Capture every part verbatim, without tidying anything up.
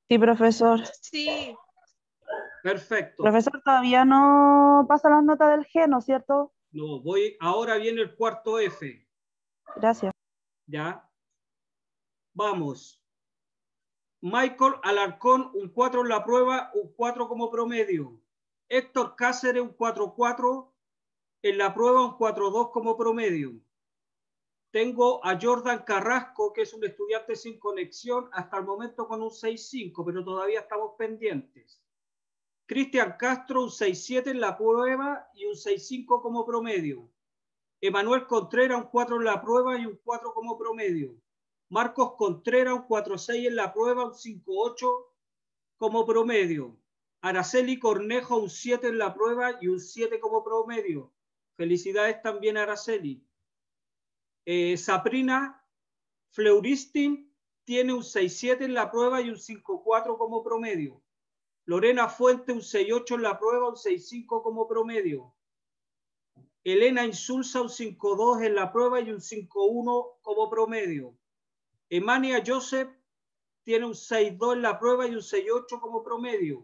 Sí, profesor. Sí. Perfecto. Profesor, todavía no pasa las notas del G, ¿no es cierto? No, voy, ahora viene el cuarto F. Gracias. ¿Ya? Vamos. Michael Alarcón, un cuatro en la prueba, un cuatro como promedio. Héctor Cáceres, un cuatro cuatro en la prueba, un cuatro dos como promedio. Tengo a Jordan Carrasco, que es un estudiante sin conexión, hasta el momento con un seis cinco, pero todavía estamos pendientes. Cristian Castro, un seis siete en la prueba y un seis cinco como promedio. Emanuel Contreras, un cuatro en la prueba y un cuatro como promedio. Marcos Contreras, un cuatro seis en la prueba, un cinco ocho como promedio. Araceli Cornejo, un siete en la prueba y un siete como promedio. Felicidades también a Araceli. Eh, Sabrina Fleuristin tiene un seis siete en la prueba y un cinco cuatro como promedio. Lorena Fuente, un seis ocho en la prueba, un seis cinco como promedio. Elena Insulza, un cinco dos en la prueba y un cinco uno como promedio. Emania Joseph tiene un seis dos en la prueba y un seis ocho como promedio.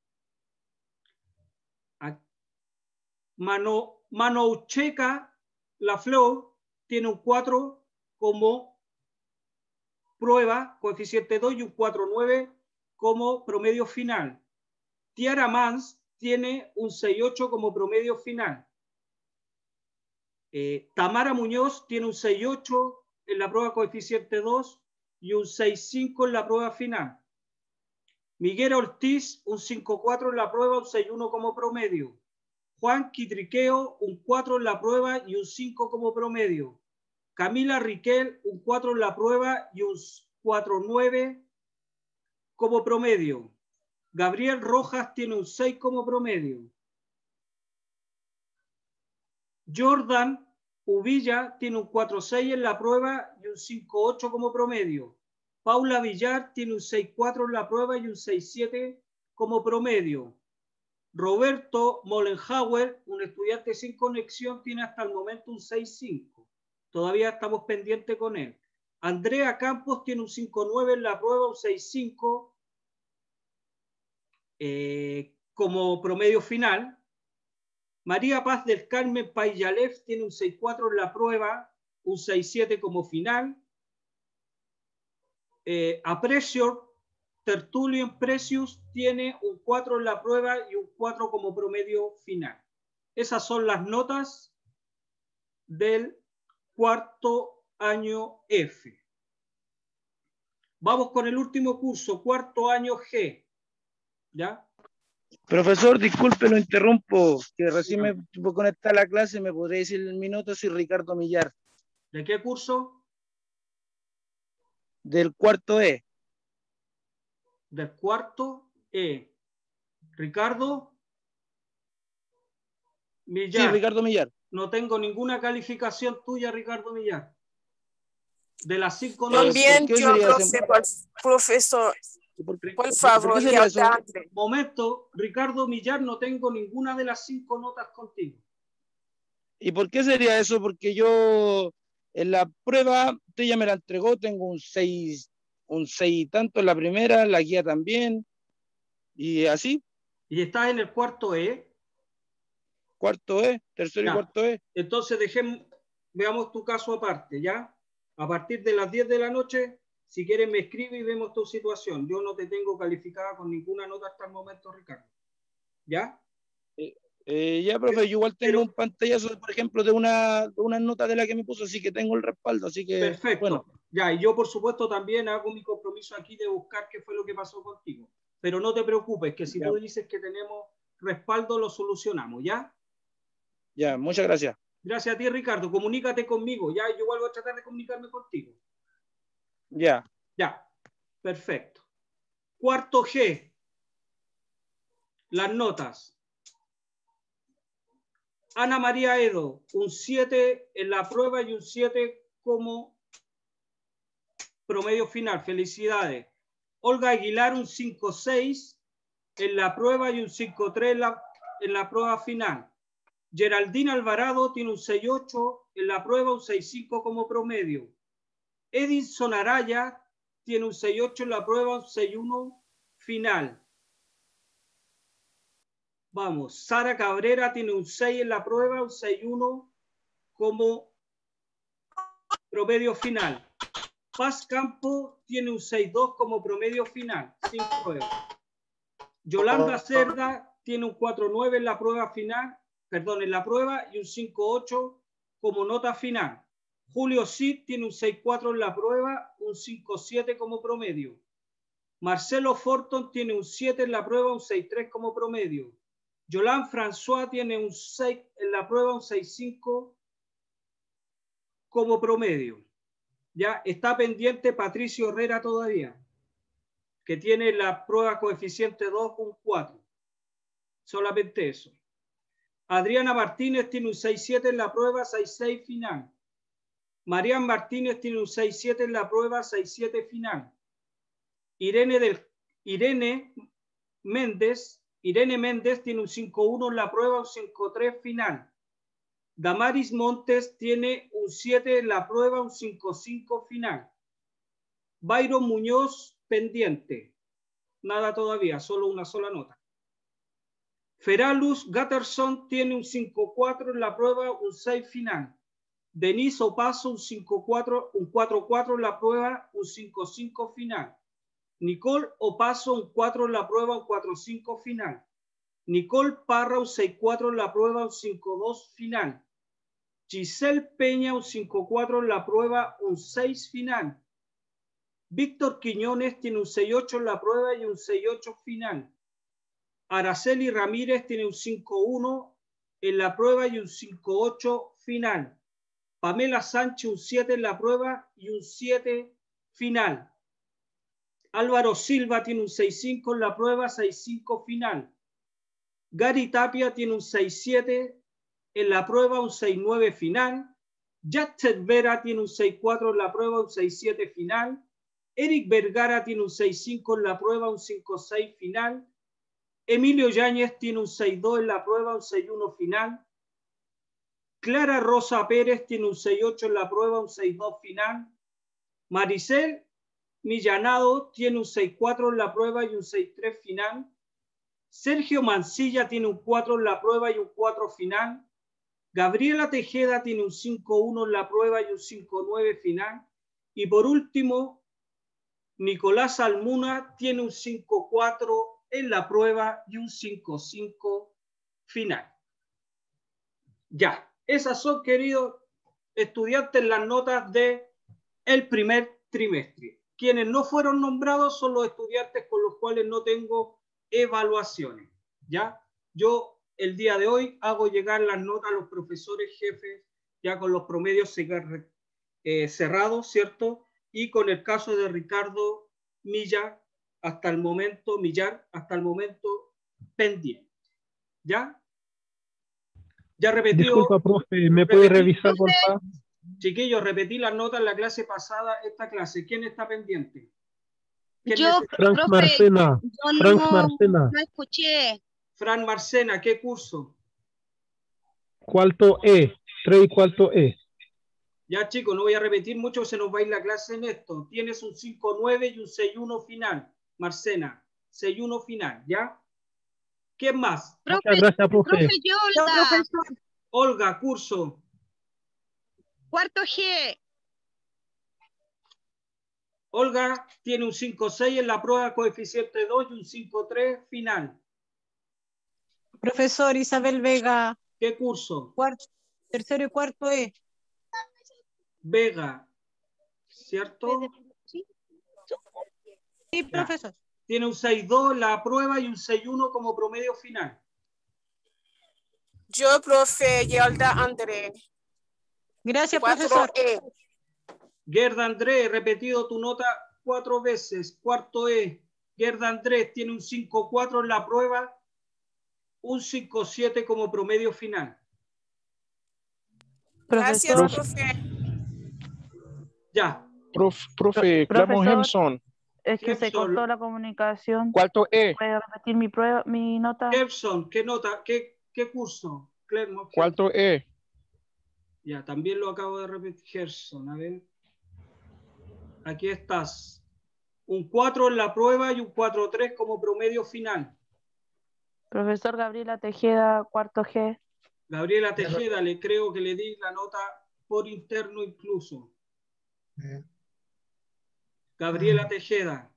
Mano, Manoucheca La Flor tiene un cuatro como prueba, coeficiente dos, y un cuatro nueve como promedio final. Tiara Mans tiene un seis ocho como promedio final. Eh, Tamara Muñoz tiene un seis ocho en la prueba coeficiente dos y un seis cinco en la prueba final. Miguel Ortiz, un cinco cuatro en la prueba, un seis uno como promedio. Juan Quitriqueo, un cuatro en la prueba y un cinco como promedio. Camila Riquel, un cuatro en la prueba y un cuatro nueve como promedio. Gabriel Rojas tiene un seis como promedio. Jordan Uvilla tiene un cuatro seis en la prueba y un cinco ocho como promedio. Paula Villar tiene un seis cuatro en la prueba y un seis siete como promedio. Roberto Mollenhauer, un estudiante sin conexión, tiene hasta el momento un seis cinco. Todavía estamos pendientes con él. Andrea Campos tiene un cinco nueve en la prueba, un seis cinco eh, como promedio final. María Paz del Carmen Payalev tiene un seis cuatro en la prueba, un seis siete como final. Eh, Aprecio Tertullian Precious tiene un cuatro en la prueba y un cuatro como promedio final. Esas son las notas del cuarto año F. Vamos con el último curso, cuarto año G. ¿Ya? Profesor, disculpe, lo interrumpo, que recién me puedo conectar a la clase, ¿me podría decir el minuto? Soy Ricardo Millar. ¿De qué curso? Del cuarto E. Del cuarto E. Ricardo Millar. Sí, Ricardo Millar. No tengo ninguna calificación tuya, Ricardo Millar. De las cinco notas. También yo, profe, por, profesor, por, por favor, ¿por qué sería momento, Ricardo Millar, no tengo ninguna de las cinco notas contigo. ¿Y por qué sería eso? Porque yo en la prueba, usted ya me la entregó, tengo un seis, un seis y tanto en la primera, la guía también, y así. ¿Y estás en el cuarto E? Cuarto E, tercero ya. Y cuarto E. Entonces dejemos, veamos tu caso aparte, ¿ya? A partir de las diez de la noche, si quieres me escribe y vemos tu situación. Yo no te tengo calificada con ninguna nota hasta el momento, Ricardo. ¿Ya? Eh, eh, ya, profe, yo igual tengo Pero, un pantallazo, por ejemplo, de una, de una nota de la que me puso, así que tengo el respaldo, así que... Perfecto. Bueno. Ya, y yo, por supuesto, también hago mi compromiso aquí de buscar qué fue lo que pasó contigo. Pero no te preocupes, que si ya. Tú dices que tenemos respaldo, lo solucionamos, ¿ya? Ya, muchas gracias. Gracias a ti, Ricardo. Comunícate conmigo, ¿ya? Yo igual voy a tratar de comunicarme contigo. Ya. Ya, perfecto. Cuarto G. Las notas. Ana María Edo, un siete en la prueba y un siete como promedio final. Felicidades. Olga Aguilar, un cinco seis en la prueba y un cinco tres en la, en la prueba final. Geraldine Alvarado tiene un seis ocho en la prueba, un seis cinco como promedio. Edinson Araya tiene un seis ocho en la prueba, un seis uno final. Vamos, Sara Cabrera tiene un seis en la prueba, un seis uno como promedio final. Paz Campo tiene un seis dos como promedio final, sin prueba. Yolanda Cerda tiene un cuatro nueve en la prueba final, perdón, en la prueba y un cinco ocho como nota final. Julio Cid tiene un seis cuatro en la prueba, un cinco siete como promedio. Marcelo Forton tiene un siete en la prueba, un seis tres como promedio. Yolande François tiene un seis en la prueba, un seis cinco como promedio. Ya está pendiente Patricio Herrera todavía, que tiene la prueba coeficiente dos, un cuatro. Solamente eso. Adriana Martínez tiene un seis siete en la prueba, seis seis final. Marian Martínez tiene un seis siete en la prueba, seis siete final. Irene, del, Irene Méndez, Irene Méndez tiene un cinco uno en la prueba, un cinco tres final. Damaris Montes tiene un siete en la prueba, un cinco cinco final. Byron Muñoz, pendiente. Nada todavía, solo una sola nota. Feralus Gatterson tiene un cinco cuatro en la prueba, un seis final. Denise Opaso, un cinco cuatro, un cuatro cuatro en la prueba, un cinco cinco final. Nicole Opaso, un cuatro en la prueba, un cuatro cinco final. Nicole Parra, un seis cuatro en la prueba, un cinco dos final. Giselle Peña, un cinco cuatro en la prueba, un seis final. Víctor Quiñones tiene un seis ocho en la prueba y un seis ocho final. Araceli Ramírez tiene un cinco uno en la prueba y un cinco ocho final. Pamela Sánchez un siete en la prueba y un siete final. Álvaro Silva tiene un seis cinco en la prueba, seis cinco final. Gary Tapia tiene un seis siete en la prueba, un seis nueve final. Jachet Vera tiene un seis cuatro en la prueba, un seis siete final. Eric Vergara tiene un seis cinco en la prueba, un cinco seis final. Emilio Yáñez tiene un seis dos en la prueba, un seis uno final. Clara Rosa Pérez tiene un seis ocho en la prueba, un seis dos final. Maricel Millanado tiene un seis cuatro en la prueba y un seis tres final. Sergio Mancilla tiene un cuatro en la prueba y un cuatro final. Gabriela Tejeda tiene un cinco uno en la prueba y un cinco nueve final. Y por último, Nicolás Almuna tiene un cinco cuatro en la prueba y un cinco cinco final. Ya, esas son, queridos estudiantes, las notas de el primer trimestre. Quienes no fueron nombrados son los estudiantes con los cuales no tengo evaluaciones. ¿Ya? Yo el día de hoy hago llegar las notas a los profesores jefes, ya con los promedios eh, cerrados, ¿cierto? Y con el caso de Ricardo Milla, hasta el momento, Millar, hasta el momento pendiente. ¿Ya? Ya repetí. Disculpa, profe, ¿me puede revisar, por favor? Chiquillos, repetí las notas en la clase pasada, esta clase. ¿Quién está pendiente? Yo, Frank profe, Marcena. yo Frank no, Marcena. no escuché. Fran Marcena, ¿qué curso? Cuarto E, tres y cuarto E. Ya, chicos, no voy a repetir mucho, se nos va a ir la clase en esto. Tienes un cinco nueve y un seis uno final, Marcena. seis uno final, ¿ya? ¿Quién más? Profe, Muchas gracias, profe. profe Yolda. Olga, curso. Cuarto G. Olga tiene un cinco seis en la prueba coeficiente dos y un cinco tres final. Profesor Isabel Vega. ¿Qué curso? Cuarto, tercero y cuarto E. Vega, ¿cierto? Sí, profesor. Ya. Tiene un seis dos en la prueba y un seis uno como promedio final. Yo, profe Yolda André. Gracias, cuatro profesor. E. Gerda Andrés, repetido tu nota cuatro veces. Cuarto E. Gerda Andrés tiene un cinco cuatro en la prueba, un cinco siete como promedio final. Gracias, Profesor. profe. Ya. Prof, profe, Clamo Profesor. Hemson. Es que se Gibson. cortó la comunicación. Cuarto E. ¿Puede repetir mi prueba, mi nota? Gerson, ¿qué nota? ¿Qué, qué curso? Clermont, Cuarto E. Ya, también lo acabo de repetir. Gerson, a ver. Aquí estás. un cuatro en la prueba y un cuatro tres como promedio final. Profesor Gabriela Tejeda, cuarto G. Gabriela Tejeda, le creo que le di la nota por interno incluso. Gabriela Tejeda.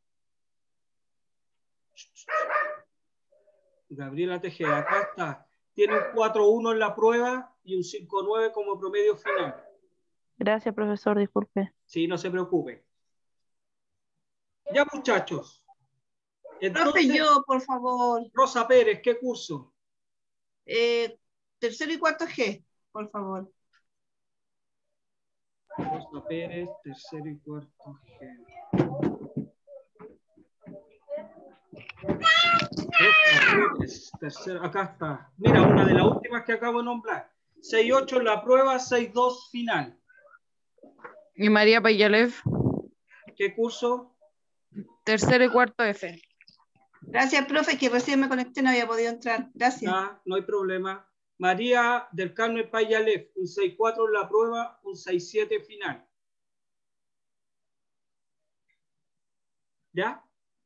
Gabriela Tejeda, acá está. Tiene un cuatro uno en la prueba y un cinco nueve como promedio final. Gracias, profesor, disculpe. Sí, no se preocupe. Ya, muchachos. Entonces, Profe, yo, por favor. Rosa Pérez, ¿qué curso? Eh, tercero y cuarto G, por favor. Rosa Pérez, tercero y cuarto G. Rosa Pérez, tercero, acá está. Mira, una de las últimas que acabo de nombrar. seis ocho en la prueba, seis dos final. Y María Payalev, ¿Qué curso? tercero y cuarto F. Gracias, profe, que recién me conecté, no había podido entrar. Gracias. Ah, no hay problema. María del Carmen Payalev, un seis cuatro en la prueba, un seis siete final. ¿Ya?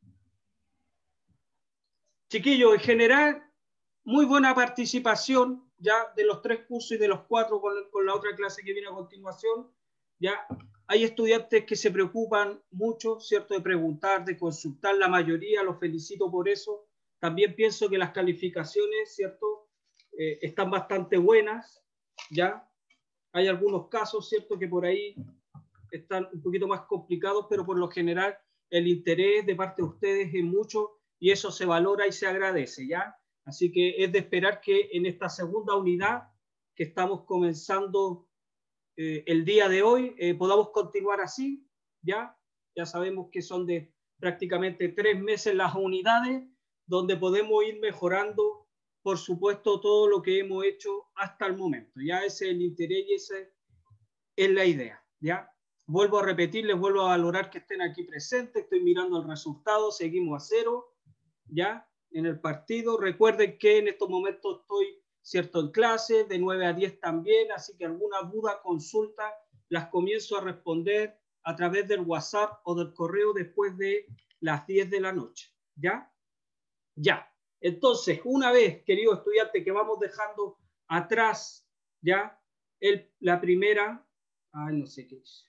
Chiquillos, en general, muy buena participación ya de los tres cursos y de los cuatro con, con la otra clase que viene a continuación. Ya hay estudiantes que se preocupan mucho, ¿cierto?, de preguntar, de consultar, la mayoría, los felicito por eso. También pienso que las calificaciones, ¿cierto?, eh, están bastante buenas, ¿ya? Hay algunos casos, ¿cierto?, que por ahí están un poquito más complicados, pero por lo general el interés de parte de ustedes es mucho y eso se valora y se agradece, ¿ya? Así que es de esperar que en esta segunda unidad que estamos comenzando eh, el día de hoy eh, podamos continuar así, ¿ya? Ya sabemos que son de prácticamente tres meses las unidades donde podemos ir mejorando, por supuesto, todo lo que hemos hecho hasta el momento. Ya ese es el interés y esa es la idea, ¿ya? Vuelvo a repetir, les vuelvo a valorar que estén aquí presentes. Estoy mirando el resultado, seguimos a cero, ¿ya? En el partido. Recuerden que en estos momentos estoy, ¿cierto?, en clase, de nueve a diez también, así que alguna duda, consulta, las comienzo a responder a través del WhatsApp o del correo después de las diez de la noche, ¿ya? Ya. Entonces, una vez, queridos estudiantes, que vamos dejando atrás, ¿ya? El, la primera, ay, no sé qué hice.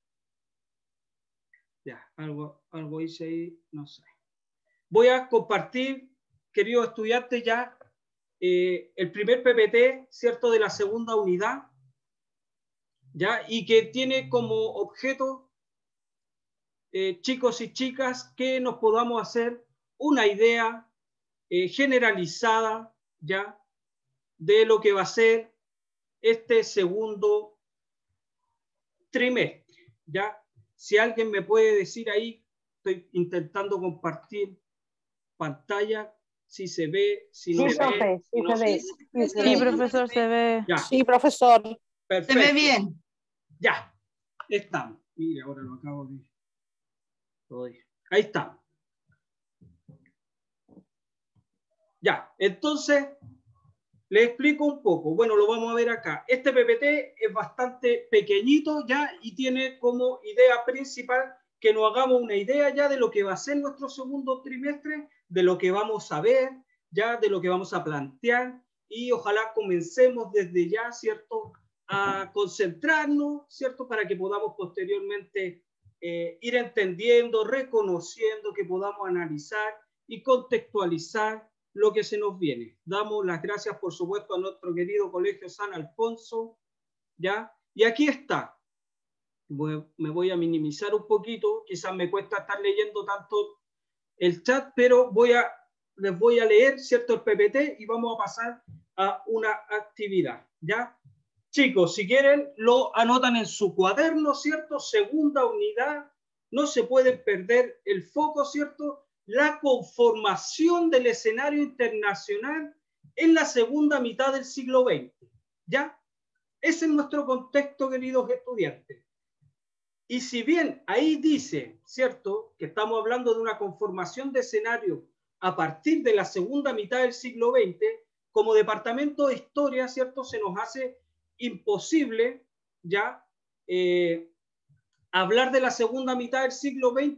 Ya, algo, algo hice ahí, no sé. Voy a compartir, queridos estudiantes, ya eh, el primer P P T, ¿cierto?, de la segunda unidad, ¿ya? Y que tiene como objeto, eh, chicos y chicas, que nos podamos hacer una idea eh, generalizada, ¿ya?, de lo que va a ser este segundo trimestre, ¿ya? Si alguien me puede decir ahí, estoy intentando compartir pantalla, si se ve, si no Sí, se profe, ve. sí Si no se ve. se... Sí, sí, profesor, se ve. Ya. Sí, profesor. Perfecto. Se ve bien. Ya, estamos. Mira, ahora lo acabo de... Ahí está. Ya, entonces, les explico un poco. Bueno, lo vamos a ver acá. Este P P T es bastante pequeñito ya y tiene como idea principal que nos hagamos una idea ya de lo que va a ser nuestro segundo trimestre, de lo que vamos a ver, ya de lo que vamos a plantear y ojalá comencemos desde ya, ¿cierto?, a concentrarnos, ¿cierto?, para que podamos posteriormente eh, ir entendiendo, reconociendo, que podamos analizar y contextualizar lo que se nos viene. Damos las gracias, por supuesto, a nuestro querido Colegio San Alfonso, ¿ya? Y aquí está. Voy, me voy a minimizar un poquito, quizás me cuesta estar leyendo tanto el chat, pero voy a, les voy a leer, ¿cierto?, el P P T y vamos a pasar a una actividad, ¿ya? Chicos, si quieren, lo anotan en su cuaderno, ¿cierto? Segunda unidad, no se pueden perder el foco, ¿cierto?, la conformación del escenario internacional en la segunda mitad del siglo veinte, ¿ya? Ese es nuestro contexto, queridos estudiantes. Y si bien ahí dice, ¿cierto?, que estamos hablando de una conformación de escenario a partir de la segunda mitad del siglo veinte, como departamento de historia, ¿cierto?, se nos hace imposible, ¿ya?, eh, hablar de la segunda mitad del siglo veinte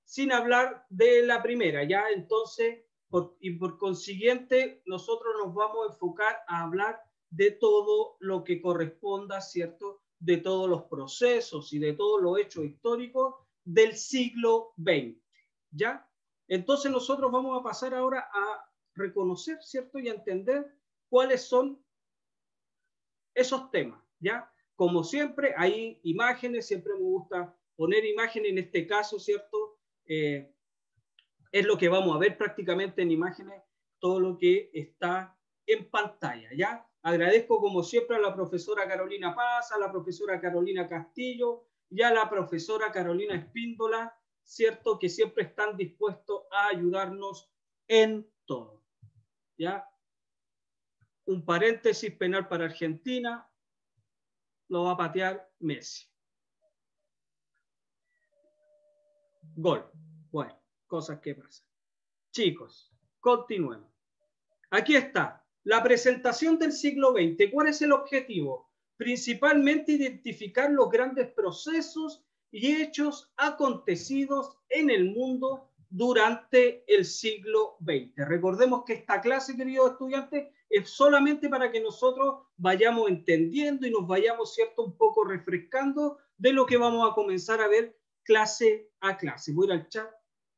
sin hablar de la primera, ¿ya? Entonces, por, y por consiguiente, nosotros nos vamos a enfocar a hablar de todo lo que corresponda, ¿cierto? De todos los procesos y de todos los hechos históricos del siglo veinte, ¿ya? Entonces nosotros vamos a pasar ahora a reconocer, ¿cierto? Y a entender cuáles son esos temas, ¿ya? Como siempre, hay imágenes, siempre me gusta poner imágenes, en este caso, ¿cierto? Eh, es lo que vamos a ver prácticamente en imágenes, todo lo que está en pantalla, ¿ya? Agradezco como siempre a la profesora Carolina Paz, a la profesora Carolina Castillo y a la profesora Carolina Espíndola, ¿cierto? Que siempre están dispuestos a ayudarnos en todo, ¿ya? Un paréntesis, penal para Argentina, lo va a patear Messi. Gol. Bueno, cosas que pasan. Chicos, continuemos. Aquí está, la presentación del siglo veinte. ¿Cuál es el objetivo? Principalmente identificar los grandes procesos y hechos acontecidos en el mundo durante el siglo veinte. Recordemos que esta clase, queridos estudiantes, es solamente para que nosotros vayamos entendiendo y nos vayamos, ¿cierto?, un poco refrescando de lo que vamos a comenzar a ver clase a clase. Voy a ir al chat.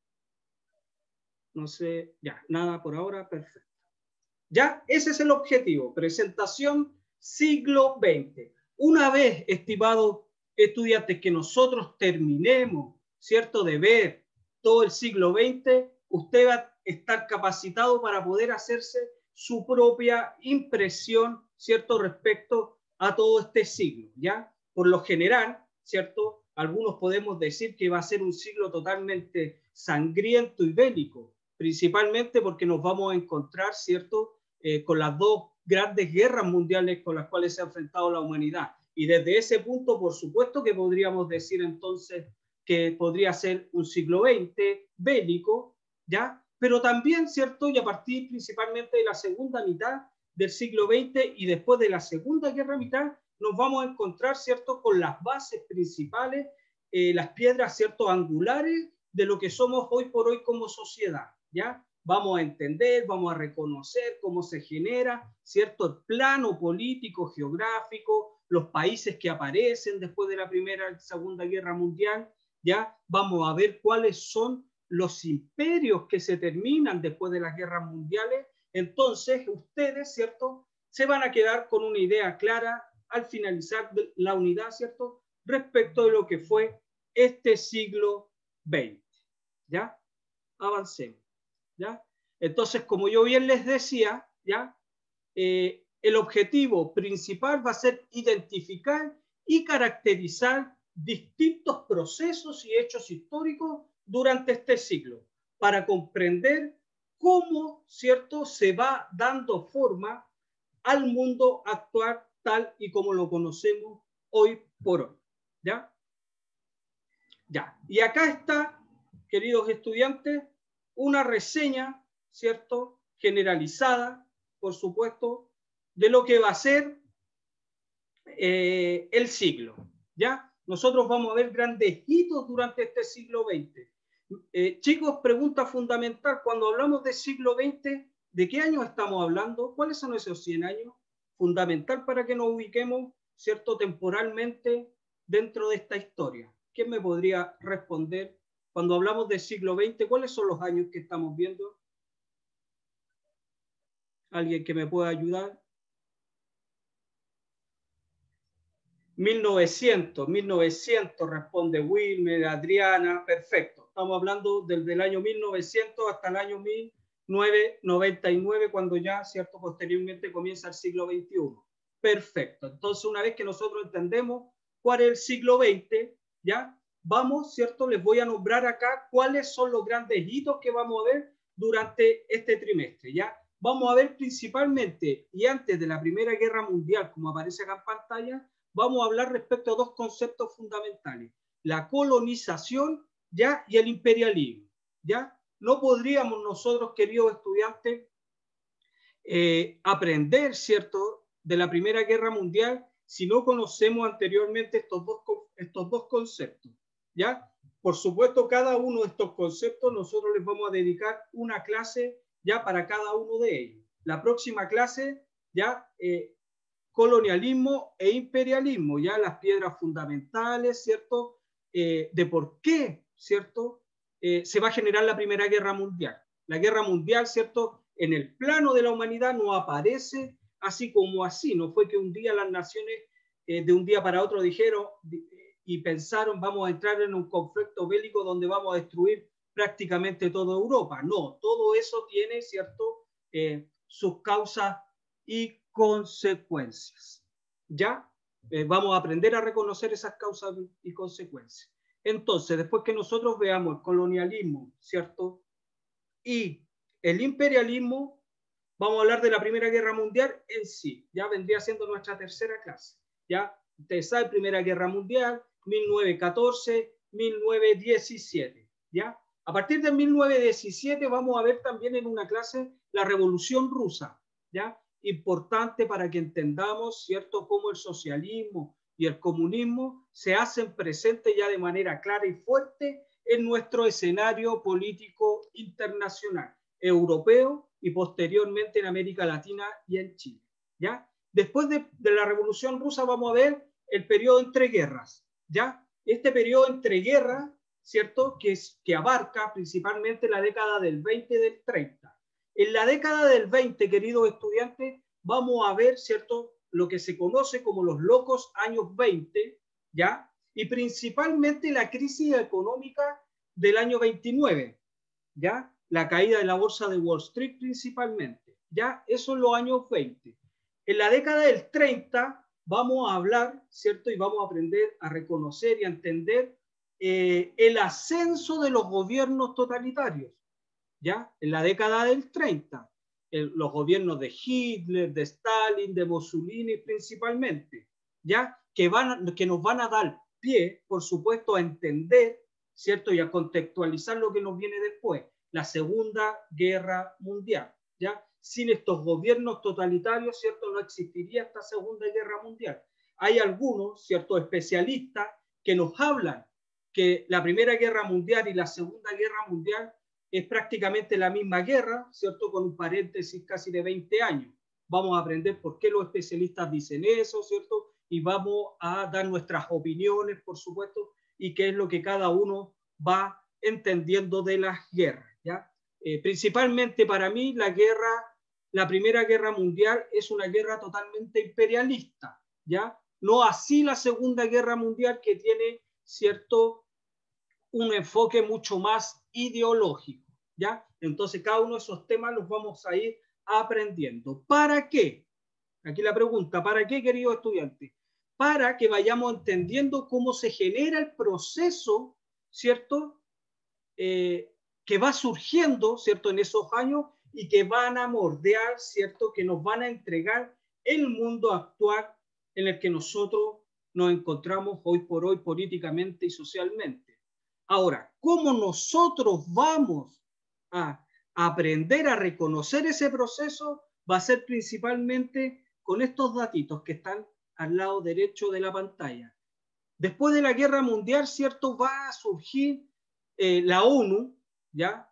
No sé, ya, nada por ahora, perfecto. Ya, ese es el objetivo, presentación siglo veinte. Una vez, estimados estudiantes, que nosotros terminemos, ¿cierto?, de ver todo el siglo veinte, usted va a estar capacitado para poder hacerse su propia impresión, ¿cierto?, respecto a todo este siglo, ¿ya? Por lo general, ¿cierto?, algunos podemos decir que va a ser un siglo totalmente sangriento y bélico, principalmente porque nos vamos a encontrar, ¿cierto?, eh, con las dos grandes guerras mundiales con las cuales se ha enfrentado la humanidad. Y desde ese punto, por supuesto que podríamos decir entonces que podría ser un siglo veinte bélico, ¿ya? Pero también, ¿cierto?, y a partir principalmente de la segunda mitad del siglo veinte y después de la Segunda Guerra Mitad, nos vamos a encontrar, ¿cierto?, con las bases principales, eh, las piedras, ¿cierto?, angulares de lo que somos hoy por hoy como sociedad, ¿ya? Vamos a entender, vamos a reconocer cómo se genera, ¿cierto?, el plano político, geográfico, los países que aparecen después de la Primera y Segunda Guerra Mundial, ¿ya? Vamos a ver cuáles son los imperios que se terminan después de las guerras mundiales. Entonces, ustedes, ¿cierto?, se van a quedar con una idea clara al finalizar la unidad, ¿cierto?, respecto de lo que fue este siglo veinte, ¿ya? Avancemos, ¿ya? Entonces, como yo bien les decía, ¿ya? Eh, el objetivo principal va a ser identificar y caracterizar distintos procesos y hechos históricos durante este siglo, para comprender cómo, ¿cierto?, se va dando forma al mundo actual tal y como lo conocemos hoy por hoy, ¿ya? Ya, y acá está, queridos estudiantes, una reseña, ¿cierto?, generalizada, por supuesto, de lo que va a ser eh, el siglo, ¿ya? Nosotros vamos a ver grandes hitos durante este siglo veinte. Eh, chicos, pregunta fundamental, cuando hablamos de siglo veinte, ¿de qué años estamos hablando? ¿Cuáles son esos cien años? Fundamental para que nos ubiquemos, ¿cierto?, temporalmente dentro de esta historia. ¿Quién me podría responder? Cuando hablamos de siglo veinte, ¿cuáles son los años que estamos viendo? ¿Alguien que me pueda ayudar? mil novecientos, mil novecientos, responde Wilmer, Adriana, perfecto. Estamos hablando desde el año mil novecientos hasta el año mil novecientos noventa y nueve, cuando ya, ¿cierto?, posteriormente comienza el siglo veintiuno. Perfecto. Entonces, una vez que nosotros entendemos cuál es el siglo veinte, ¿ya? Vamos, ¿cierto? Les voy a nombrar acá cuáles son los grandes hitos que vamos a ver durante este trimestre, ¿ya? Vamos a ver principalmente, y antes de la Primera Guerra Mundial, como aparece acá en pantalla, vamos a hablar respecto a dos conceptos fundamentales: la colonización, ¿ya?, y el imperialismo, ¿ya? No podríamos nosotros, queridos estudiantes, eh, aprender, ¿cierto?, de la Primera Guerra Mundial si no conocemos anteriormente estos dos, estos dos conceptos, ¿ya? por supuesto, cada uno de estos conceptos nosotros les vamos a dedicar una clase ya para cada uno de ellos. La próxima clase ya eh, colonialismo e imperialismo, ya las piedras fundamentales, ¿cierto? Eh, de por qué, ¿cierto? Eh, se va a generar la Primera Guerra Mundial. La Guerra Mundial, ¿cierto? En el plano de la humanidad no aparece así como así. No fue que un día las naciones eh, de un día para otro dijeron y pensaron vamos a entrar en un conflicto bélico donde vamos a destruir prácticamente toda Europa. No, todo eso tiene, ¿cierto? Eh, sus causas y consecuencias. ¿Ya? Eh, vamos a aprender a reconocer esas causas y consecuencias. Entonces, después que nosotros veamos el colonialismo, ¿cierto? Y el imperialismo, vamos a hablar de la Primera Guerra Mundial en sí. Ya vendría siendo nuestra tercera clase. ¿Ya? Ustedes saben, Primera Guerra Mundial, mil novecientos catorce, mil novecientos diecisiete. ¿Ya? A partir de mil novecientos diecisiete vamos a ver también en una clase la Revolución Rusa. ¿Ya? Importante para que entendamos, ¿cierto?, cómo el socialismo y el comunismo se hacen presentes ya de manera clara y fuerte en nuestro escenario político internacional, europeo y posteriormente en América Latina y en Chile. ¿Ya? Después de, de la Revolución Rusa vamos a ver el periodo entre guerras. ¿Ya? Este periodo entre guerras, ¿cierto?, que, es, que abarca principalmente la década del veinte y del treinta. En la década del veinte, queridos estudiantes, vamos a ver, ¿cierto?, lo que se conoce como los locos años veinte, ¿ya? Y principalmente la crisis económica del año veintinueve, ¿ya? La caída de la bolsa de Wall Street principalmente, ¿ya? Eso en los años veinte. En la década del treinta vamos a hablar, ¿cierto? Y vamos a aprender a reconocer y a entender eh, el ascenso de los gobiernos totalitarios, ¿ya? En la década del treinta. El, los gobiernos de Hitler, de Stalin, de Mussolini principalmente, ¿ya? Que, van, que nos van a dar pie, por supuesto, a entender, ¿cierto? Y a contextualizar lo que nos viene después, la Segunda Guerra Mundial, ¿ya? Sin estos gobiernos totalitarios, ¿cierto? No existiría esta Segunda Guerra Mundial. Hay algunos, ¿cierto?, especialistas que nos hablan que la Primera Guerra Mundial y la Segunda Guerra Mundial es prácticamente la misma guerra, ¿cierto?, con un paréntesis casi de veinte años. Vamos a aprender por qué los especialistas dicen eso, ¿cierto? Y vamos a dar nuestras opiniones, por supuesto, y qué es lo que cada uno va entendiendo de las guerras, ¿ya? Eh, principalmente para mí la guerra, la Primera Guerra Mundial es una guerra totalmente imperialista, ¿ya? No así la Segunda Guerra Mundial, que tiene, ¿cierto?, un enfoque mucho más ideológico, ¿ya? Entonces cada uno de esos temas los vamos a ir aprendiendo. ¿Para qué? Aquí la pregunta, ¿para qué, queridos estudiantes? Para que vayamos entendiendo cómo se genera el proceso, ¿cierto?, eh, que va surgiendo, ¿cierto?, en esos años y que van a moldear, ¿cierto?, que nos van a entregar el mundo actual en el que nosotros nos encontramos hoy por hoy políticamente y socialmente. Ahora, ¿cómo nosotros vamos a aprender a reconocer ese proceso? Va a ser principalmente con estos datitos que están al lado derecho de la pantalla. Después de la Guerra Mundial, ¿cierto?, va a surgir eh, la ONU, ¿ya?,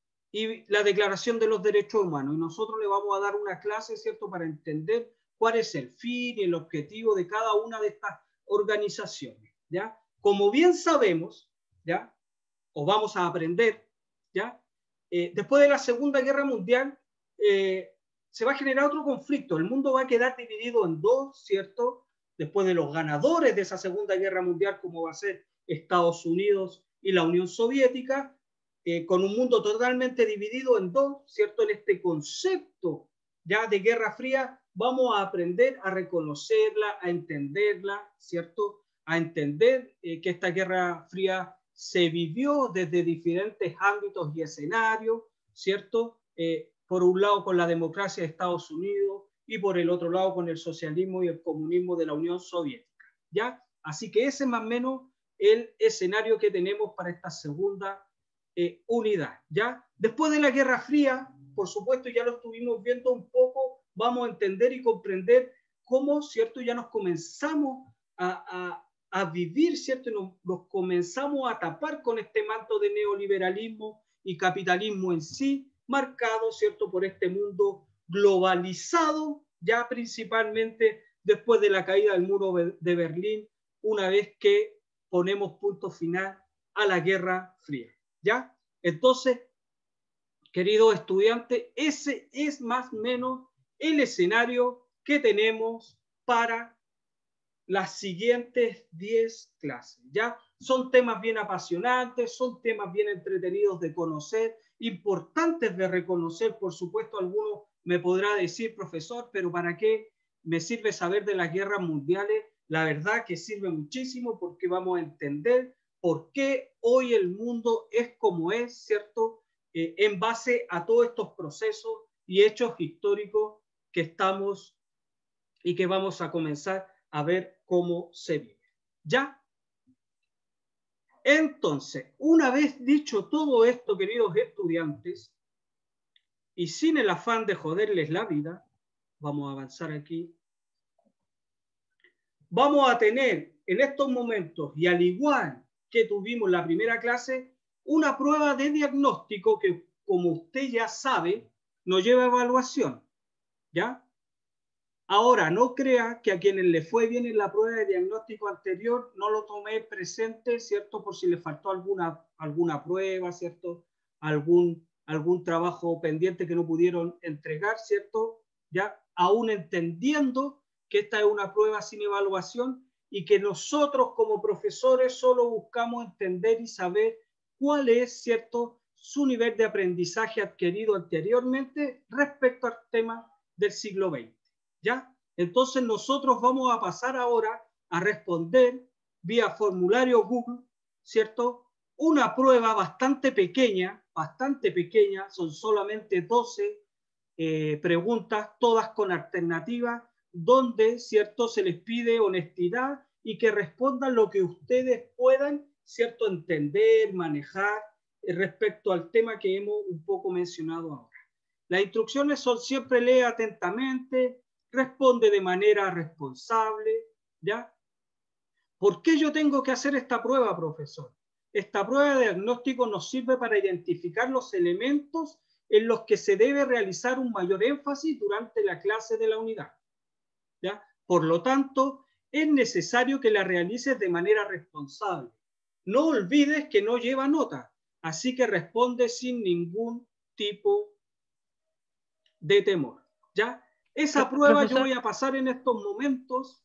y la Declaración de los Derechos Humanos. Y nosotros le vamos a dar una clase, ¿cierto?, para entender cuál es el fin y el objetivo de cada una de estas organizaciones, ¿ya? Como bien sabemos, ¿ya?, o vamos a aprender, ¿ya?, eh, después de la Segunda Guerra Mundial eh, se va a generar otro conflicto. El mundo va a quedar dividido en dos, ¿cierto?, después de los ganadores de esa Segunda Guerra Mundial, como va a ser Estados Unidos y la Unión Soviética, eh, con un mundo totalmente dividido en dos, ¿cierto? En este concepto ya de Guerra Fría vamos a aprender a reconocerla, a entenderla, ¿cierto?, a entender eh, que esta Guerra Fría se vivió desde diferentes ámbitos y escenarios, ¿cierto? Eh, por un lado con la democracia de Estados Unidos y por el otro lado con el socialismo y el comunismo de la Unión Soviética, ¿ya? Así que ese es más o menos el escenario que tenemos para esta segunda eh, unidad, ¿ya? Después de la Guerra Fría, por supuesto, ya lo estuvimos viendo un poco, vamos a entender y comprender cómo, ¿cierto?, ya nos comenzamos a, a a vivir, ¿cierto? Y nos, nos comenzamos a tapar con este manto de neoliberalismo y capitalismo en sí, marcado, ¿cierto? Por este mundo globalizado, ya principalmente después de la caída del muro de Berlín, una vez que ponemos punto final a la Guerra Fría, ¿ya? Entonces, queridos estudiantes, ese es más o menos el escenario que tenemos para las siguientes diez clases, ¿ya? Son temas bien apasionantes, son temas bien entretenidos de conocer, importantes de reconocer, por supuesto. Alguno me podrá decir, profesor, pero ¿para qué me sirve saber de las guerras mundiales? La verdad que sirve muchísimo, porque vamos a entender por qué hoy el mundo es como es, ¿cierto? Eh, en base a todos estos procesos y hechos históricos que estamos y que vamos a comenzar a ver cómo se vive. ¿Ya? Entonces, una vez dicho todo esto, queridos estudiantes, y sin el afán de joderles la vida, vamos a avanzar aquí. Vamos a tener en estos momentos, y al igual que tuvimos la primera clase, una prueba de diagnóstico que, como usted ya sabe, nos lleva a evaluación. ¿Ya? Ahora, no crea que a quienes le fue bien en la prueba de diagnóstico anterior no lo tomé presente, ¿cierto? Por si le faltó alguna, alguna prueba, ¿cierto? Algún, algún trabajo pendiente que no pudieron entregar, ¿cierto? Ya, aún entendiendo que esta es una prueba sin evaluación y que nosotros como profesores solo buscamos entender y saber cuál es, ¿cierto?, su nivel de aprendizaje adquirido anteriormente respecto al tema del siglo veinte. ¿Ya? Entonces nosotros vamos a pasar ahora a responder vía formulario Google, ¿cierto? Una prueba bastante pequeña, bastante pequeña, son solamente doce eh, preguntas, todas con alternativas, donde, ¿cierto?, se les pide honestidad y que respondan lo que ustedes puedan, ¿cierto?, entender, manejar eh, respecto al tema que hemos un poco mencionado ahora. Las instrucciones son siempre lee atentamente, responde de manera responsable, ¿ya? ¿Por qué yo tengo que hacer esta prueba, profesor? Esta prueba de diagnóstico nos sirve para identificar los elementos en los que se debe realizar un mayor énfasis durante la clase de la unidad, ¿ya? Por lo tanto, es necesario que la realices de manera responsable. No olvides que no lleva nota, así que responde sin ningún tipo de temor, ¿ya? Esa prueba yo voy a pasar en estos momentos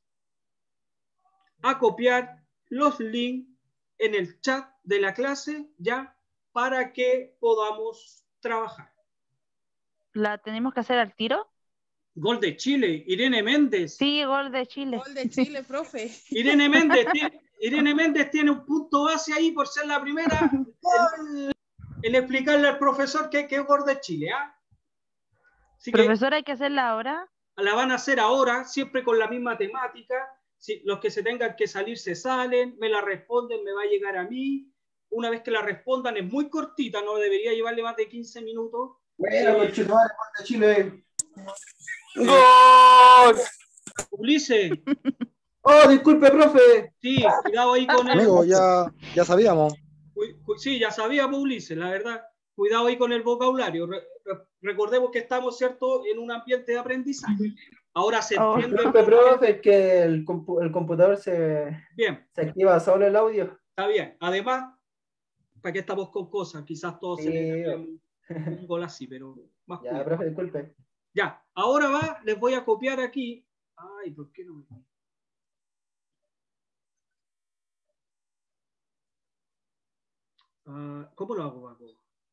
a copiar los links en el chat de la clase, ya, para que podamos trabajar. ¿La tenemos que hacer al tiro? Gol de Chile, Irene Méndez. Sí, gol de Chile. Gol de Chile, profe. Irene Méndez, tiene, Irene Méndez tiene un punto base ahí por ser la primera en, en explicarle al profesor que, que es gol de Chile, ¿ah? Así Profesor, ¿hay que hacerla ahora? La van a hacer ahora, siempre con la misma temática. Si, los que se tengan que salir se salen, me la responden, me va a llegar a mí. Una vez que la respondan, es muy cortita, no debería llevarle más de quince minutos. Bueno, eh, Chile, Chile. ¡Gol! Ulises. Oh, disculpe, profe. Sí, cuidado ahí con el... Amigo, ya, ya sabíamos. Sí, ya sabíamos, Ulises, la verdad. Cuidado ahí con el vocabulario. Re recordemos que estamos, ¿cierto?, en un ambiente de aprendizaje. Ahora se oh, entiende... Profe, profe, es que el, compu el computador se, bien. se activa solo el audio. Está bien. Además, ¿para qué estamos con cosas? Quizás todos sí. se les un, un gol así, pero más ya, cuidado. profe, disculpe. Ya, ahora va, les voy a copiar aquí. Ay, ¿por qué no me... Uh, ¿Cómo lo hago, Paco?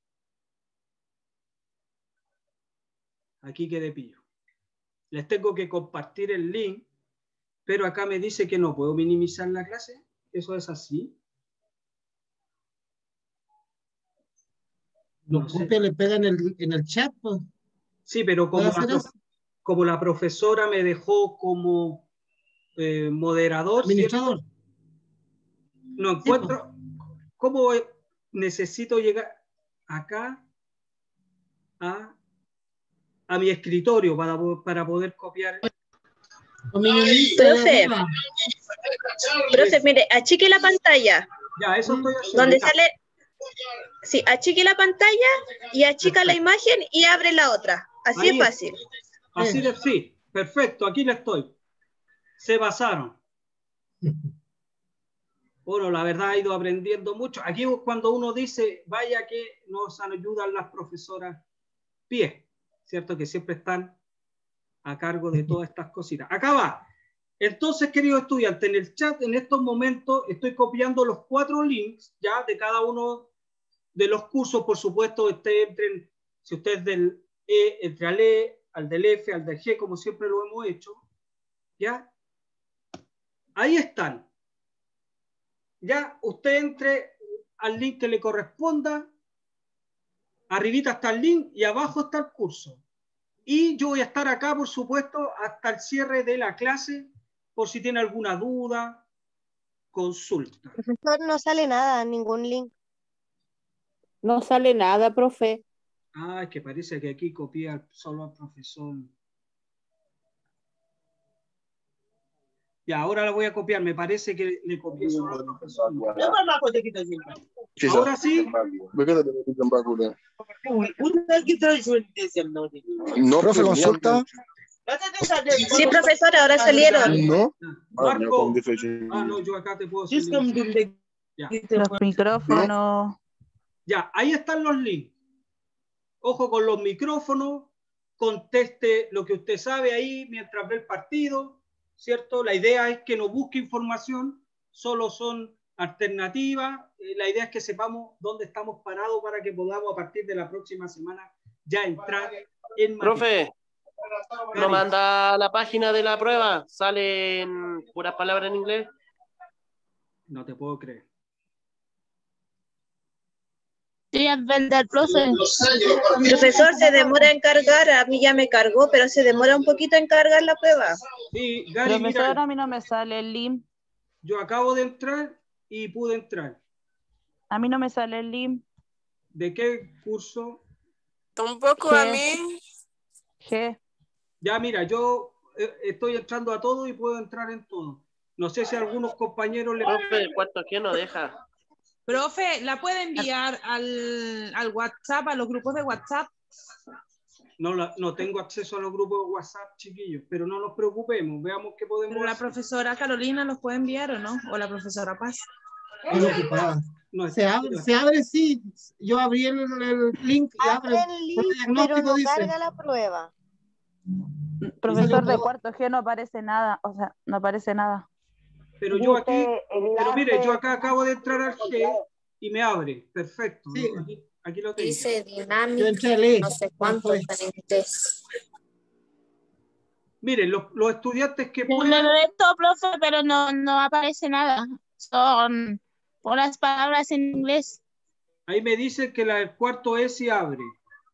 Aquí quedé pillo. Les tengo que compartir el link, pero acá me dice que no puedo minimizar la clase. ¿Eso es así? No sé. Le pega en el, en el chat, pues. Sí, pero como la, como la profesora me dejó como eh, moderador, administrador. ¿cierto? No encuentro. Sí, pues. ¿Cómo necesito llegar acá a, a mi escritorio para, para poder copiar? Profe, Profe, mire, achique la pantalla. Ya, eso estoy haciendo. Donde ya. sale, sí, achique la pantalla y achica la imagen y abre la otra. Así Ahí es es. fácil. Así de sí, perfecto, aquí le estoy. Se basaron. Bueno, la verdad he ido aprendiendo mucho. Aquí cuando uno dice, vaya que nos ayudan las profesoras Pie, ¿cierto? Que siempre están a cargo de todas estas cositas. Acá va. Entonces, queridos estudiantes, en el chat en estos momentos estoy copiando los cuatro links ya de cada uno de los cursos. Por supuesto, usted entren, si usted es del E, entre al E, al del F, al del G, como siempre lo hemos hecho. ¿Ya? Ahí están. Ya, usted entre al link que le corresponda. Arribita está el link y abajo está el curso. Y yo voy a estar acá, por supuesto, hasta el cierre de la clase, por si tiene alguna duda, consulta. Profesor, no sale nada, ningún link. No sale nada, profe. Ah, es que parece que aquí copié al- solo al profesor. Ya, ahora la voy a copiar. Me parece que le copié solo al profesor. Ahora sí. No, profe, consulta. Sí, profesor, ahora salieron. No. Marco. Ah, no, yo acá te puedo salir. Ya. Los micrófonos. Ya, ahí están los links. Ojo con los micrófonos. Conteste lo que usted sabe ahí mientras ve el partido, ¿cierto? La idea es que no busque información, solo son alternativas. Eh, La idea es que sepamos dónde estamos parados para que podamos a partir de la próxima semana ya entrar en materia. Profe, ¿no manda la página de la prueba? ¿Salen puras palabras en inglés? No te puedo creer. Sí, es verdad, profe. Profesor, se demora en cargar. A mí ya me cargó, pero se demora un poquito en cargar la prueba. Sí, Gary, Profesor, mira, a mí no me sale el link. yo acabo de entrar y pude entrar. A mí no me sale el link. ¿De qué curso? Tampoco a mí. G. Ya, mira, yo eh, estoy entrando a todo y puedo entrar en todo. No sé si a algunos compañeros le... Profe, el cuarto G no deja. Profe, ¿la puede enviar al, al WhatsApp, a los grupos de WhatsApp? No, la- no tengo acceso a los grupos de WhatsApp, chiquillos, pero no nos preocupemos, veamos qué podemos Pero la hacer. profesora Carolina los puede enviar o no, o la profesora Paz. Estoy ocupada. No, Se abre, se abre, sí. Yo abrí el, el link y abre. Abre el link, Pone pero diagnóstico, no dice. carga la prueba. Profesor de cuarto G no aparece nada, o sea, no aparece nada. Pero yo aquí, pero mire, yo acá acabo de entrar al G y me abre, perfecto. ¿no? Aquí, aquí lo tengo. Dice Yo dinámico, entré a leer. no sé cuántos diferentes. Miren, los, los estudiantes que Yo puedan, lo veo todo, profe, pero no, no aparece nada. Son puras palabras en inglés. ahí me dicen que la del cuarto E sí abre.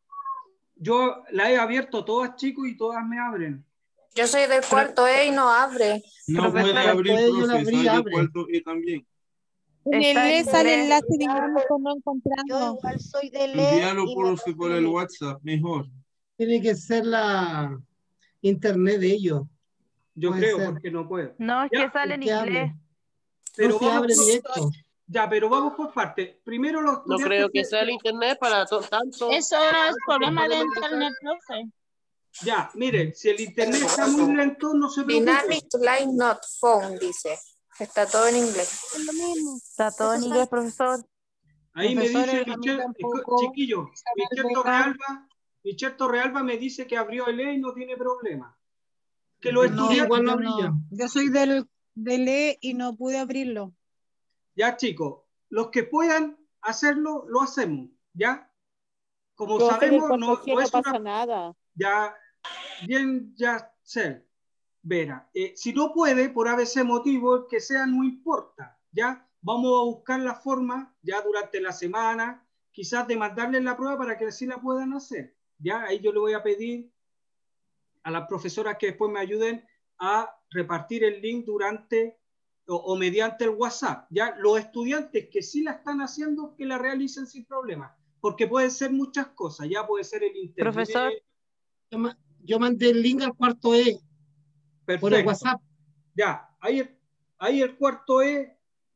Yo la he abierto todas, chicos, y todas me abren. Yo soy del cuarto E y no abre. No puede abrir, profe, soy del cuarto E también. En Está en inglés sale inglés. enlace de inglés, no Yo encontrando. igual soy de leer Envíalo y por, me por el WhatsApp, mejor. Tiene que ser la internet de ellos. Yo Puede creo, ser. porque no puedo. No, es Ya, que sale en que hable. inglés. Pero No se vamos abre por- directo. Ya, pero vamos por partes. Primero los No estudiantes creo que sea el internet para to- tanto. Eso no es problema de internet, profe. Ya, miren, si el internet está muy lento, no se preocupen. Dynamic line not found, dice. Está todo en inglés. Es lo mismo. Está todo en inglés, profesor. Ahí me Profesores, dice a mí Michelle, tampoco. chiquillo, Michelle Torrealba, Michelle Torrealba me dice que abrió el E y no tiene problema. Que los No, estudiantes, igual lo yo abrí no. yo. Yo soy del, del E y no pude abrirlo. ya chicos, los que puedan hacerlo, lo hacemos, ¿ya? Como Profe, del sabemos, cuarto no, G no no es pasa una... nada. Ya, bien, ya sé, Vera. Eh, si no puede, por A B C motivo, el que sea, no importa, ¿ya? Vamos a buscar la forma, ya durante la semana, quizás de mandarles la prueba para que así la puedan hacer, ¿ya? Ahí yo le voy a pedir a las profesoras que después me ayuden a repartir el link durante o, o mediante el WhatsApp, ¿ya? Los estudiantes que sí la están haciendo, que la realicen sin problema, porque pueden ser muchas cosas, ya puede ser el internet. Profesor. Yo, ma- yo mandé el link al cuarto E por el Perfecto. WhatsApp. Ya, ahí Ahí el cuarto E.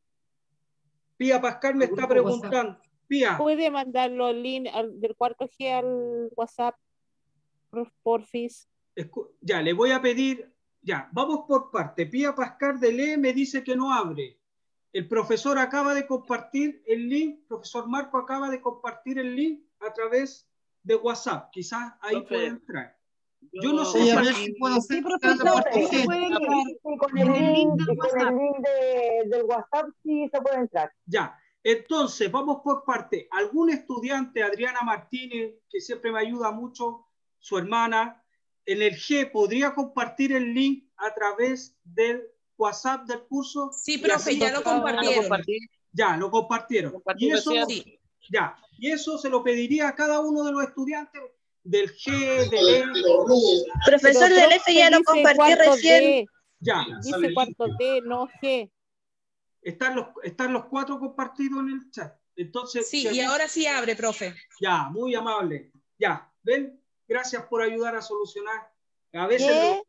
Pía Pascal me está preguntando. Pía. ¿Puede mandar los links al- del cuarto G al WhatsApp, por- porfis? Escu- Ya, le voy a pedir, ya, vamos por parte. Pía Pascal de L E me dice que no abre. El profesor acaba de compartir el link, profesor Marco acaba de compartir el link a través de WhatsApp. Quizás ahí Profe, puede entrar. Yo yo- no sé Voy si a ver aquí- si puedo hacer Sí, profesor, ahí se puede entrar. Con el Con el link link, del con el WhatsApp. link de- del WhatsApp sí se puede entrar. Ya, entonces vamos por parte. ¿Algún estudiante, Adriana Martínez, que siempre me ayuda mucho, su hermana, en el G, podría compartir el link a través del WhatsApp del curso? Sí, Y profe, así- ya lo compartieron. Ya, lo compartieron. Compartí Y eso, recién. Sí. ya, y eso se lo pediría a cada uno de los estudiantes del G, del E. Profesor Pero, del F ya lo dice compartí cuarto recién. D, Ya, dice cuarto D, no G. están los, están los cuatro compartidos en el chat. Entonces, Sí, si y algún- ahora sí abre, profe. Ya, muy amable. Ya, ven, gracias por ayudar a solucionar. A veces lo- ¿Qué?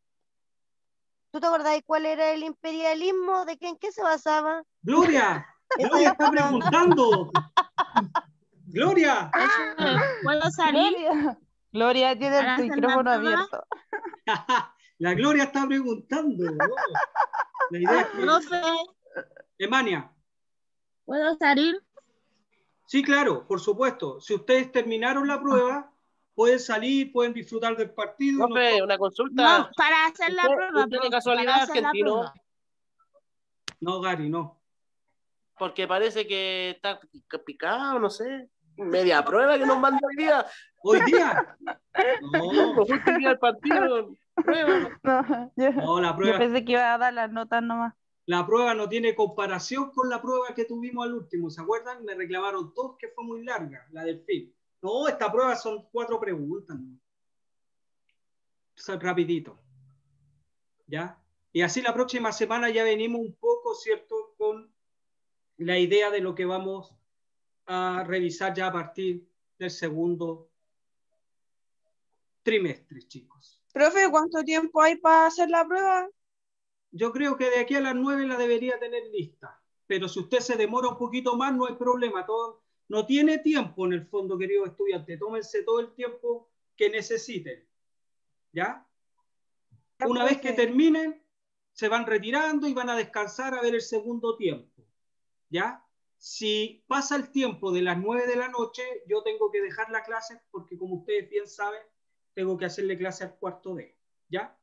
¿Tú te acordás cuál era el imperialismo? ¿De qué, en qué se basaba? Gloria, Gloria está preguntando. Gloria. ¿Puedo salir? Gloria, Gloria tiene ¿Para el hacer la micrófono prueba? abierto. La Gloria está preguntando. ¿no? La idea es que... Profe, Emania. ¿puedo salir? Sí, claro, por supuesto. Si ustedes terminaron la prueba, pueden salir, pueden disfrutar del partido. y no- Profe, una consulta. No, para hacer la ¿Usted- prueba, usted de profe, casualidad para hacer la argentino? prueba. No, Gary, no. Porque parece que está pica- picado, no sé. Media prueba que nos manda hoy día. ¿Hoy día? No, Pues justo el día del partido. Prueba. No, yo, no, la yo prueba, pensé que iba a dar las notas nomás. la prueba no tiene comparación con la prueba que tuvimos al último. ¿Se acuerdan? Me reclamaron todos que fue muy larga, la del F I P. No, esta prueba son cuatro preguntas. ¿no? Son rapidito. ¿Ya? Y así la próxima semana ya venimos un poco, ¿cierto? Con la idea de lo que vamos a revisar ya a partir del segundo trimestre, chicos. Profe, ¿cuánto tiempo hay para hacer la prueba? Yo creo que de aquí a las nueve la debería tener lista. Pero si usted se demora un poquito más, no hay problema. Todo, no tiene tiempo en el fondo, queridos estudiantes. Tómense todo el tiempo que necesiten. ¿Ya? Una vez que terminen, se van retirando y van a descansar a ver el segundo tiempo. ¿Ya? Si pasa el tiempo de las nueve de la noche, yo tengo que dejar la clase porque, como ustedes bien saben, tengo que hacerle clase al cuarto D. ¿Ya?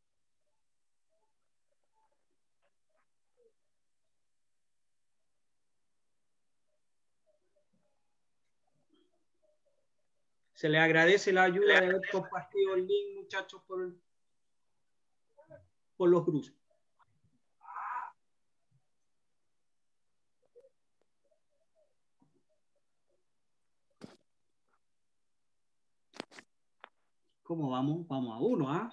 Se les agradece la ayuda de haber compartido el link, muchachos, por, el, por los grupos. ¿Cómo vamos? Vamos a uno, ¿ah?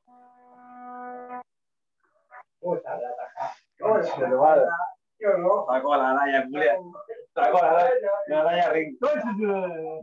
Sacó la raya, Julia. Sacó la raya, la raya rincón.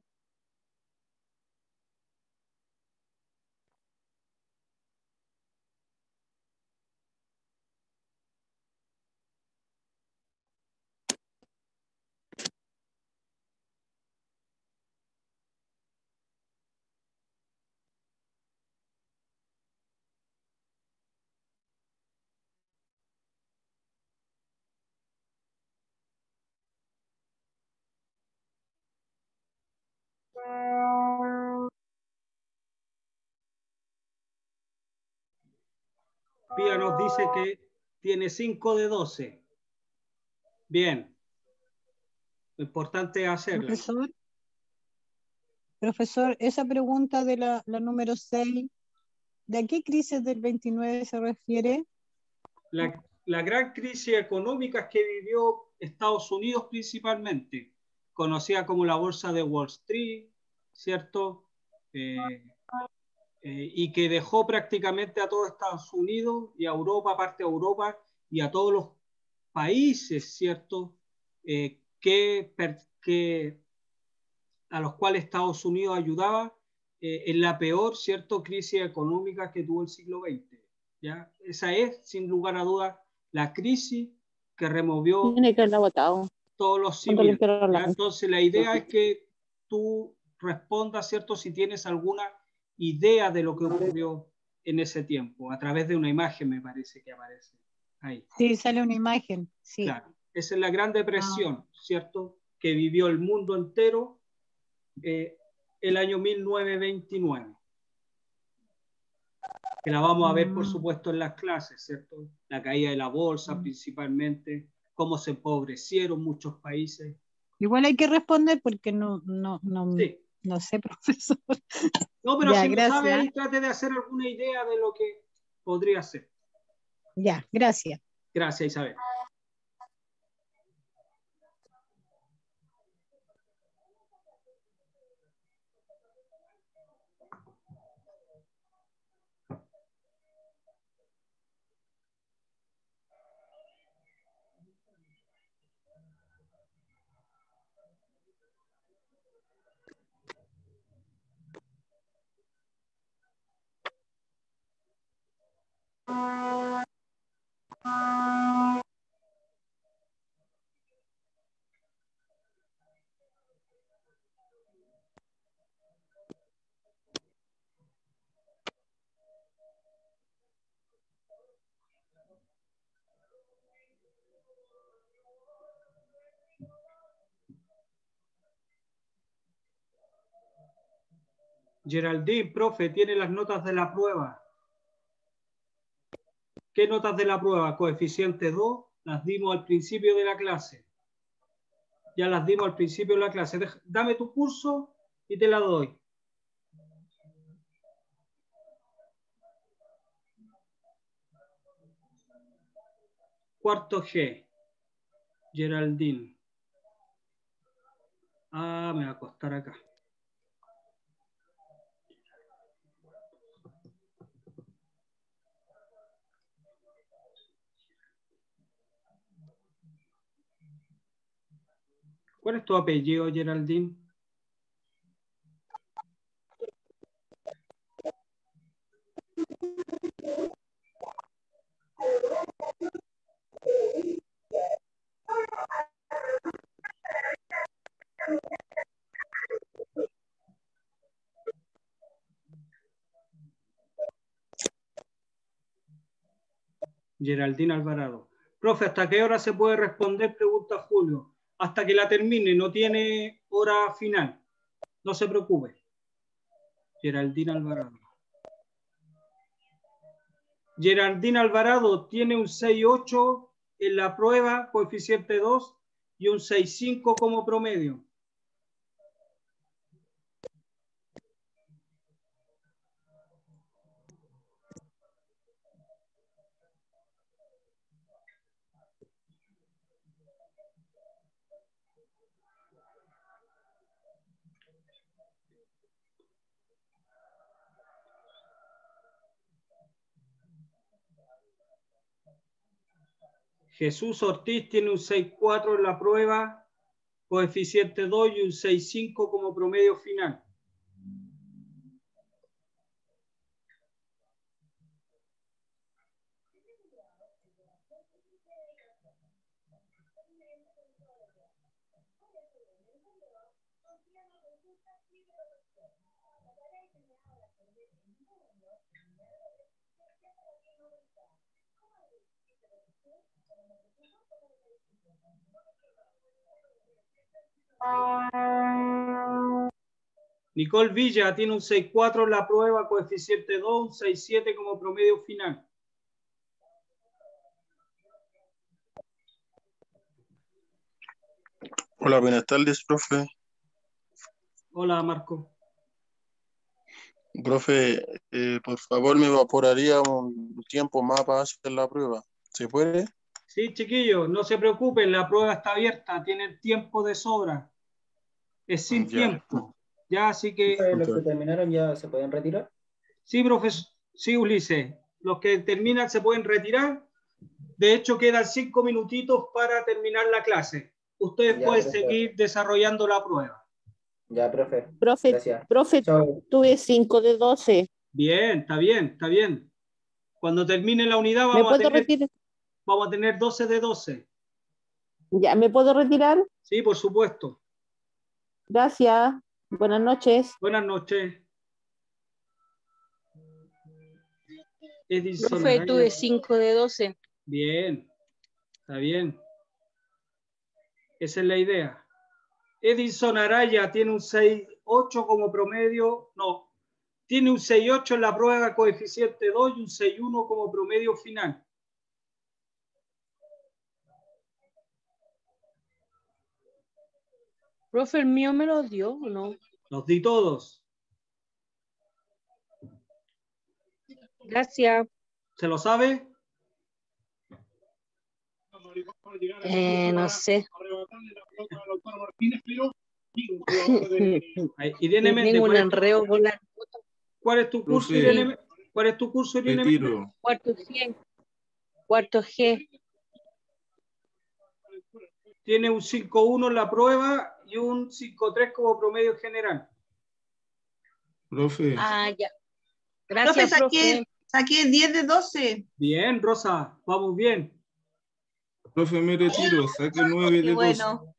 Pía nos dice que tiene cinco de doce. Bien. Lo importante es hacerla. Profesor, profesor, esa pregunta de la, la número seis, ¿de a qué crisis del veintinueve se refiere? La, la gran crisis económica que vivió Estados Unidos principalmente, conocida como la bolsa de Wall Street, ¿cierto? Eh, eh, y que dejó prácticamente a todo Estados Unidos y a Europa, parte de Europa, y a todos los países, ¿cierto? Eh, que, que, a los cuales Estados Unidos ayudaba eh, en la peor, ¿cierto?, crisis económica que tuvo el siglo veinte. ¿Ya? Esa es, sin lugar a dudas, la crisis que removió Tiene que haberla botado. todos los Cuando cimientos. limpiaron la- Entonces, la idea es que tú respondas, ¿cierto?, si tienes alguna idea de lo que ocurrió en ese tiempo, a través de una imagen, me parece que aparece ahí. Sí, sale una imagen, sí. Claro, esa es la Gran Depresión, ¿cierto?, que vivió el mundo entero eh, el año mil novecientos veintinueve. Que la vamos a ver, por supuesto, en las clases, ¿cierto? La caída de la bolsa, principalmente, cómo se empobrecieron muchos países. Igual hay que responder porque no, no, no, Sí. no sé, profesor. No, pero Ya, si no gracias. sabe, ahí trate de hacer alguna idea de lo que podría ser. Ya, gracias. Gracias, Isabel. Geraldine, profe, tiene las notas de la prueba. ¿Qué notas de la prueba? Coeficiente dos, las dimos al principio de la clase. Ya las dimos al principio de la clase. Deja, dame tu curso y te la doy. Cuarto G. Geraldine. Ah, me va a costar acá. ¿Cuál es tu apellido, Geraldine? Geraldine Alvarado. Profe, ¿hasta qué hora se puede responder? Pregunta Julio. Hasta que la termine, no tiene hora final. No se preocupe. Geraldine Alvarado. Geraldine Alvarado tiene un seis ocho en la prueba, coeficiente dos, y un seis cinco como promedio. Jesús Ortiz tiene un seis punto cuatro en la prueba, coeficiente dos y un seis punto cinco como promedio final. Nicole Villa tiene un seis punto cuatro en la prueba, coeficiente dos, un seis punto siete como promedio final. Hola, buenas tardes, profe. Hola, Marco. Profe, eh, por favor, me evaporaría un tiempo más para hacer la prueba. ¿Se puede? Sí, chiquillos, no se preocupen, la prueba está abierta, tienen tiempo de sobra. Es sin Ya. tiempo. Ya, así que... ¿Los que terminaron ya se pueden retirar? Sí, profesor. Sí, Ulises. Los que terminan se pueden retirar. De hecho, quedan cinco minutitos para terminar la clase. Ustedes Ya, pueden profe. seguir desarrollando la prueba. Ya, profe. Profe, Gracias. profe, Chao. tuve cinco de doce. Bien, está bien, está bien. Cuando termine la unidad ¿Me vamos a puedo tener, retirar? vamos a tener doce de doce. ¿Ya me puedo retirar? Sí, por supuesto. Gracias. Buenas noches. Buenas noches. Edison Profe, Araya. tuve cinco de doce. Bien, está bien. Esa es la idea. Edison Araya tiene un seis punto ocho como promedio. No, tiene un seis punto ocho en la prueba, coeficiente dos y un seis punto uno como promedio final. Profe, ¿el mío me lo dio o no? Los di todos. Gracias. ¿Se lo sabe? Eh, no sé. Ay, Irene Méndez, Tengo un ¿cuál es, enreo con la cuál es tu curso, Profe. Irene? Me- ¿Cuál es tu curso, Irene Méndez? Retiro. cuarto G. Cuarto G. Tiene un cinco punto uno en la prueba y un cinco punto tres como promedio general. Profe. Ah, ya. Profe, Gracias, saqué, profe. saqué diez de doce. Bien, Rosa, vamos bien. Profe, me retiro. Saque nueve Y de doce. bueno,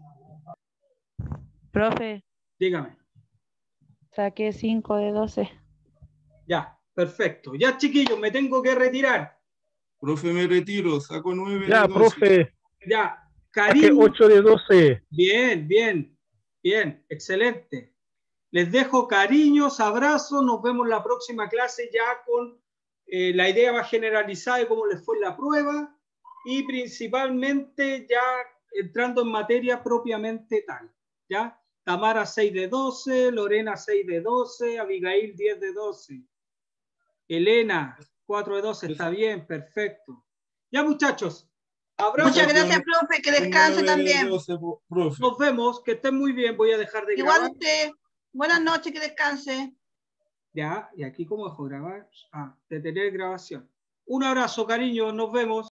Profe, Dígame. saqué cinco de doce. Ya, perfecto. Ya, chiquillos, me tengo que retirar. Profe, me retiro. Saco nueve Ya, de doce. profe. Ya, Saqué cariño. ocho de doce. Bien, bien, bien, excelente. Les dejo cariños, abrazos, nos vemos la próxima clase ya con eh, la idea más generalizada de cómo les fue la prueba y principalmente ya entrando en materia propiamente tal. ¿Ya? Tamara seis de doce, Lorena seis de doce, Abigail diez de doce. Elena cuatro de doce, está bien, perfecto. Ya, muchachos. Abrazos. muchas gracias, profe, que descanse nueve de también. doce, profe. Nos vemos, que estén muy bien. Voy a dejar de Igual grabar. usted. Buenas noches, que descanse. Ya, y aquí cómo dejo grabar. Ah, detener grabación. Un abrazo, cariño, nos vemos.